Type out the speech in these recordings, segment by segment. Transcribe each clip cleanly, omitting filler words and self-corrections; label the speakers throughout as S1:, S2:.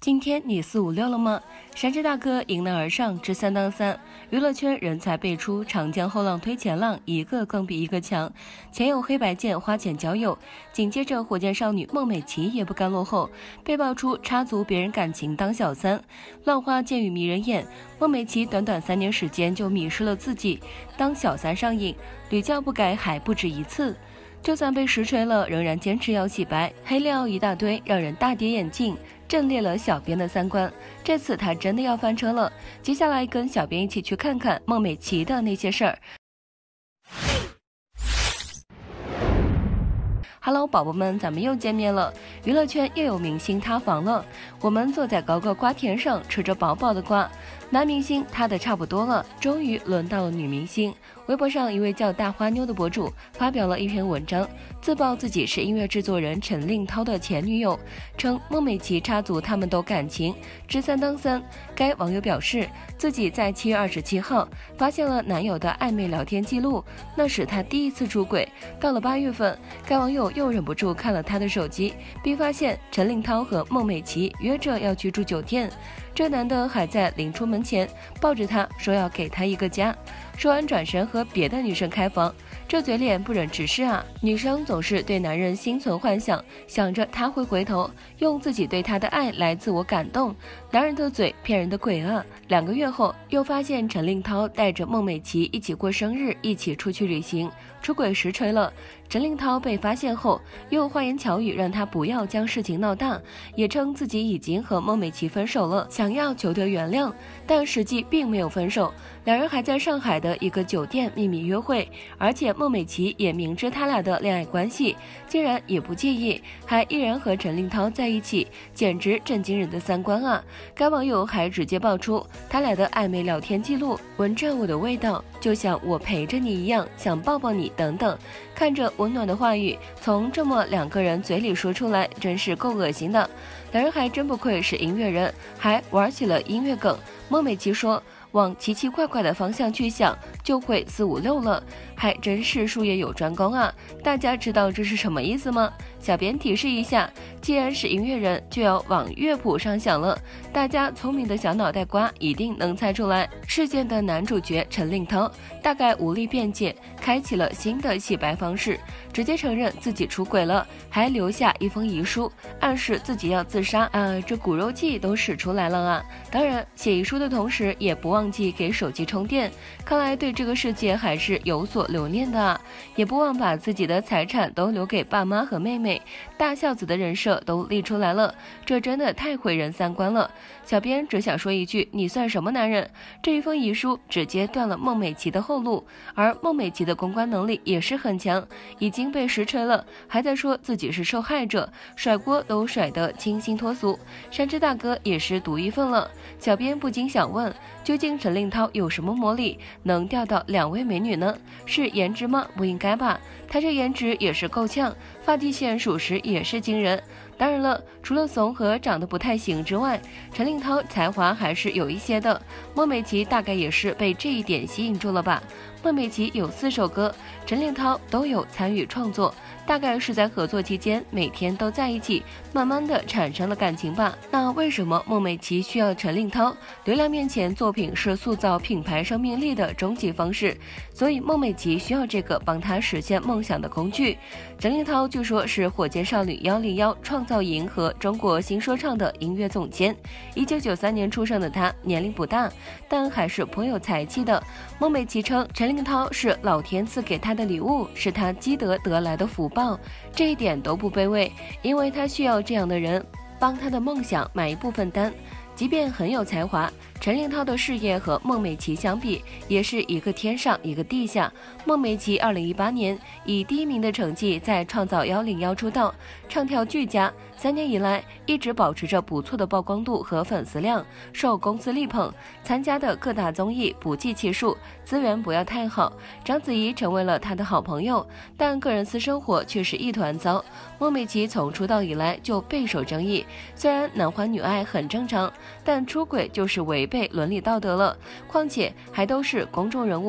S1: 今天你456了吗？山治大哥迎难而上，至3当3，娱乐圈人才辈出，长江后浪推前浪，一个更比一个强。前有黑白键花钱交友，紧接着火箭少女孟美岐也不甘落后，被爆出插足别人感情当小三，乱花渐欲迷人眼。孟美岐短短3年时间就迷失了自己，当小三上瘾，屡教不改还不止一次。就算被实锤了，仍然坚持要洗白，黑料一大堆，让人大跌眼镜，震裂了小编的三观。这次他真的要翻车了，接下来跟小编一起去看看孟美岐的那些事儿。Hello， 宝宝们，咱们又见面了。娱乐圈又有明星塌房了。我们坐在高高瓜田上，吃着饱饱的瓜。男明星塌的差不多了，终于轮到了女明星。微博上一位叫大花妞的博主发表了一篇文章，自曝自己是音乐制作人陈令涛的前女友，称孟美岐插足他们都感情，至3当3。该网友表示，自己在7月27号发现了男友的暧昧聊天记录，那是他第一次出轨。到了8月份，该网友又忍不住看了他的手机，并发现陈令涛和孟美岐约着要去住酒店。这男的还在临出门前抱着她说要给她一个家，说完转身和别的女生开房，这嘴脸不忍直视啊！女生总是对男人心存幻想，想着他会回头，用自己对他的爱来自我感动。男人的嘴骗人的鬼啊！2个月后，又发现陈令涛带着孟美岐一起过生日，一起出去旅行，出轨实锤了。陈令涛被发现后，又花言巧语让他不要将事情闹大，也称自己已经和孟美岐分手了，想要求得原谅，但实际并没有分手，两人还在上海的一个酒店秘密约会，而且孟美岐也明知他俩的恋爱关系，竟然也不介意，还依然和陈令涛在一起，简直震惊人的三观啊！该网友还直接爆出他俩的暧昧聊天记录，闻着我的味道，就像我陪着你一样，想抱抱你等等。看着温暖的话语从这么2个人嘴里说出来，真是够恶心的。两人还真不愧是音乐人，还玩起了音乐梗。孟美岐说，往奇奇怪怪的方向去想，就会456了，还真是术业有专攻啊！大家知道这是什么意思吗？小编提示一下，既然是音乐人，就要往乐谱上想了。大家聪明的小脑袋瓜一定能猜出来。事件的男主角陈令涛大概无力辩解，开启了新的洗白方式，直接承认自己出轨了，还留下一封遗书，暗示自己要自杀啊！这骨肉计都使出来了啊！当然，写遗书的同时也不忘记给手机充电，看来对这个世界还是有所留念的啊！也不忘把自己的财产都留给爸妈和妹妹，大孝子的人设都立出来了，这真的太毁人三观了。小编只想说一句，你算什么男人？这一封遗书直接断了孟美岐的后路，而孟美岐的公关能力也是很强，已经被实锤了，还在说自己是受害者，甩锅都甩得清新脱俗。山治大哥也是独一份了。小编不禁想问，究竟陈令涛有什么魔力能钓到2位美女呢？是颜值吗？不应该吧，他这颜值也是够呛，发际线属实也是惊人。当然了，除了怂和长得不太行之外，陈令涛才华还是有一些的。孟美岐大概也是被这一点吸引住了吧。孟美岐有4首歌，陈令涛都有参与创作，大概是在合作期间每天都在一起，慢慢的产生了感情吧。那为什么孟美岐需要陈令涛？流量面前，作品是塑造品牌生命力的终极方式，所以孟美岐需要这个帮她实现梦想的工具。陈令涛据说是火箭少女101创造营和中国新说唱的音乐总监。1993年出生的他，年龄不大，但还是颇有才气的。孟美岐称，陈令涛是老天赐给他的礼物，是他积德得来的福报，这一点都不卑微，因为他需要这样的人帮他的梦想买一部分单。即便很有才华，陈令涛的事业和孟美岐相比，也是一个天上一个地下。孟美岐2018年以第1名的成绩在创造101出道，唱跳俱佳，3年以来一直保持着不错的曝光度和粉丝量，受公司力捧，参加的各大综艺不计其数，资源不要太好。章子怡成为了他的好朋友，但个人私生活却是一团糟。孟美岐从出道以来就备受争议，虽然男欢女爱很正常，但出轨就是违背伦理道德了，况且还都是公众人物。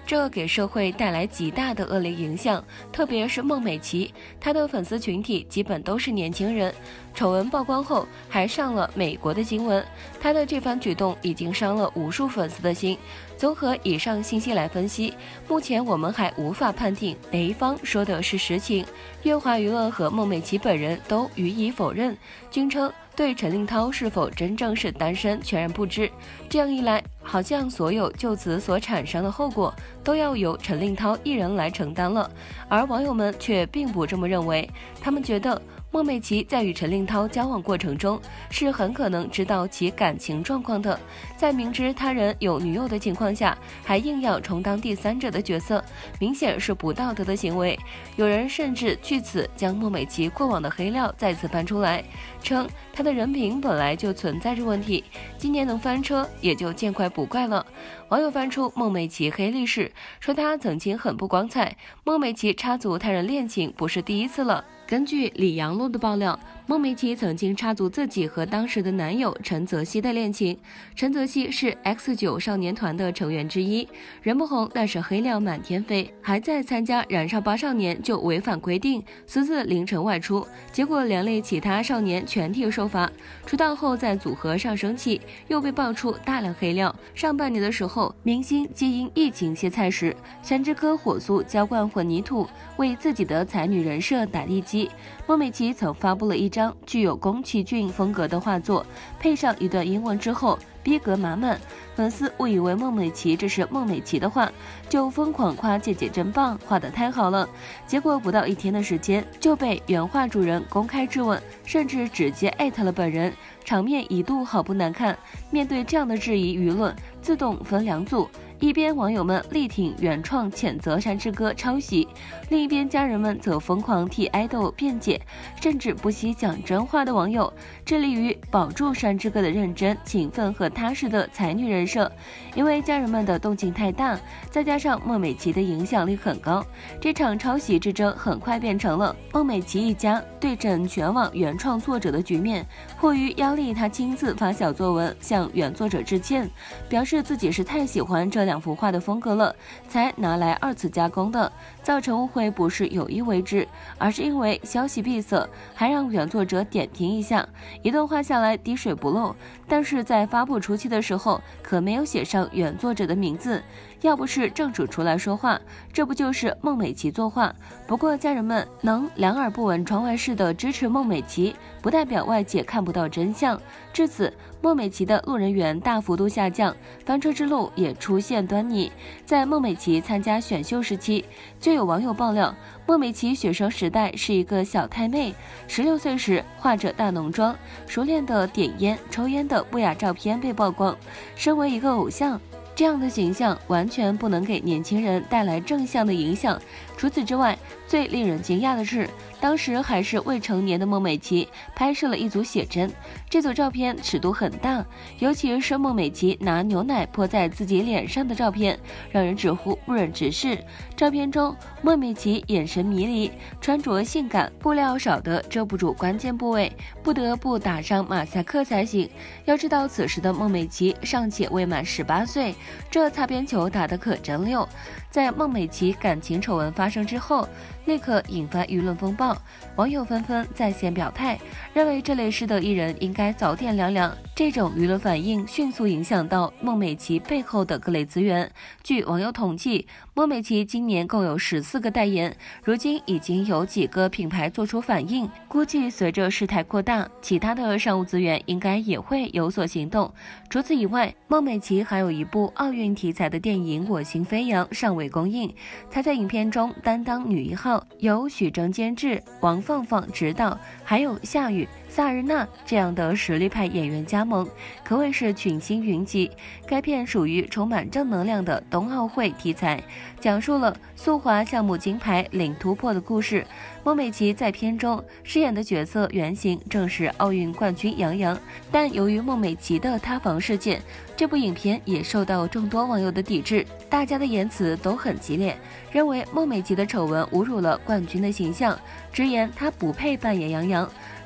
S1: 这给社会带来极大的恶劣影响，特别是孟美岐，她的粉丝群体基本都是年轻人。丑闻曝光后，还上了美国的新闻，她的这番举动已经伤了无数粉丝的心。综合以上信息来分析，目前我们还无法判定哪一方说的是实情。乐华娱乐和孟美岐本人都予以否认，均称对陈令涛是否真正是单身全然不知。这样一来，好像所有就此所产生的后果都要由陈令涛一人来承担了。而网友们却并不这么认为，他们觉得孟美岐在与陈令涛交往过程中是很可能知道其感情状况的，在明知他人有女友的情况下，还硬要充当第三者的角色，明显是不道德的行为。有人甚至据此将孟美岐过往的黑料再次翻出来，称她的人品本来就存在着问题，今年能翻车也就见怪不怪了。网友翻出孟美岐黑历史，说她曾经很不光彩，孟美岐插足他人恋情不是第一次了。根据李阳路的爆料，孟美岐曾经插足自己和当时的男友陈泽熙的恋情。陈泽熙是 X9 少年团的成员之一，人不红，但是黑料满天飞，还在参加燃烧吧少年就违反规定，私自凌晨外出，结果连累其他少年全体受罚。出道后在组合上升期，又被爆出大量黑料。上半年的时候，明星皆因疫情歇菜时，山之歌火速浇灌混凝土，为自己的才女人设打地基。孟美岐曾发布了一张具有宫崎骏风格的画作，配上一段英文之后，逼格满满。粉丝误以为孟美岐这是孟美岐的画，就疯狂夸姐姐真棒，画得太好了。结果不到1天的时间，就被原画主人公开质问，甚至直接艾特了本人，场面一度好不难看。面对这样的质疑，舆论自动分两组。一边网友们力挺原创谴责山之歌抄袭，另一边家人们则疯狂替爱豆辩解，甚至不惜讲真话的网友致力于保住山之歌的认真、勤奋和踏实的才女人设。因为家人们的动静太大，再加上孟美岐的影响力很高，这场抄袭之争很快变成了孟美岐一家对阵全网原创作者的局面。迫于压力，他亲自发小作文向原作者致歉，表示自己是太喜欢这2幅画的风格了，才拿来2次加工的。造成误会不是有意为之，而是因为消息闭塞，还让原作者点评一下，一段话下来滴水不漏。但是在发布初期的时候，可没有写上原作者的名字。要不是正主出来说话，这不就是孟美岐作画？不过家人们能两耳不闻窗外事的支持孟美岐，不代表外界看不到真相。至此，孟美岐的路人缘大幅度下降，翻车之路也出现端倪。在孟美岐参加选秀时期，就有网友爆料，孟美岐学生时代是一个小太妹，16岁时化着大浓妆，熟练的点烟抽烟的不雅照片被曝光。身为一个偶像，这样的形象完全不能给年轻人带来正向的影响。除此之外，最令人惊讶的是，当时还是未成年的孟美岐拍摄了一组写真，这组照片尺度很大，尤其是孟美岐拿牛奶泼在自己脸上的照片，让人直呼不忍直视。照片中，孟美岐眼神迷离，穿着性感，布料少得遮不住关键部位，不得不打上马赛克才行。要知道，此时的孟美岐尚且未满18岁，这擦边球打得可真溜。在孟美岐感情丑闻发生之后，立刻引发舆论风暴，网友纷纷在线表态，认为这类事的艺人应该早点凉凉。这种舆论反应迅速影响到孟美岐背后的各类资源。据网友统计，孟美岐今年共有14个代言，如今已经有几个品牌做出反应，估计随着事态扩大，其他的商务资源应该也会有所行动。除此以外，孟美岐还有一部奥运题材的电影《我心飞扬》尚未公映，她在影片中担当女1号，由许峥监制，王放放执导，还有夏雨、萨日娜这样的实力派演员加盟，可谓是群星云集。该片属于充满正能量的冬奥会题材，讲述了速滑项目金牌零突破的故事。孟美岐在片中饰演的角色原型正是奥运冠军杨洋，但由于孟美岐的塌房事件，这部影片也受到众多网友的抵制，大家的言辞都很激烈，认为孟美岐的丑闻侮辱了冠军的形象，直言她不配扮演杨洋。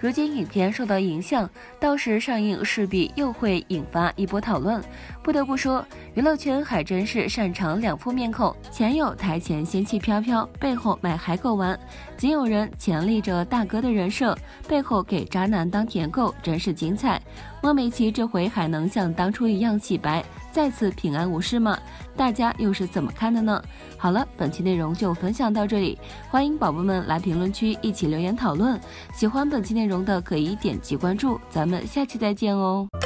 S1: 如今影片受到影响，到时上映势必又会引发一波讨论。不得不说，娱乐圈还真是擅长两副面孔，前有台前仙气飘飘，背后卖海狗丸；仅有人前立着大哥的人设，背后给渣男当舔狗，真是精彩。孟美岐这回还能像当初一样洗白，再次平安无事吗？大家又是怎么看的呢？好了，本期内容就分享到这里，欢迎宝宝们来评论区一起留言讨论。喜欢本期内容的可以点击关注，咱们下期再见哦。